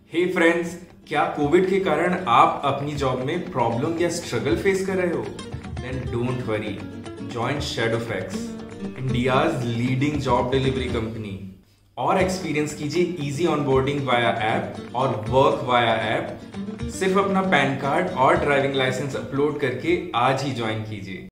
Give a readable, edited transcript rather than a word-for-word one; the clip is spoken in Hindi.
हे फ्रेंड्स, क्या कोविड के कारण आप अपनी जॉब में प्रॉब्लम या स्ट्रगल फेस कर रहे हो? Then don't worry, join Shadowfax, India's leading job delivery company. और एक्सपीरियंस कीजिए इजी ऑनबोर्डिंग वाया ऐप और वर्क वाया ऐप। सिर्फ अपना पैन कार्ड और ड्राइविंग लाइसेंस अपलोड करके आज ही ज्वाइन कीजिए।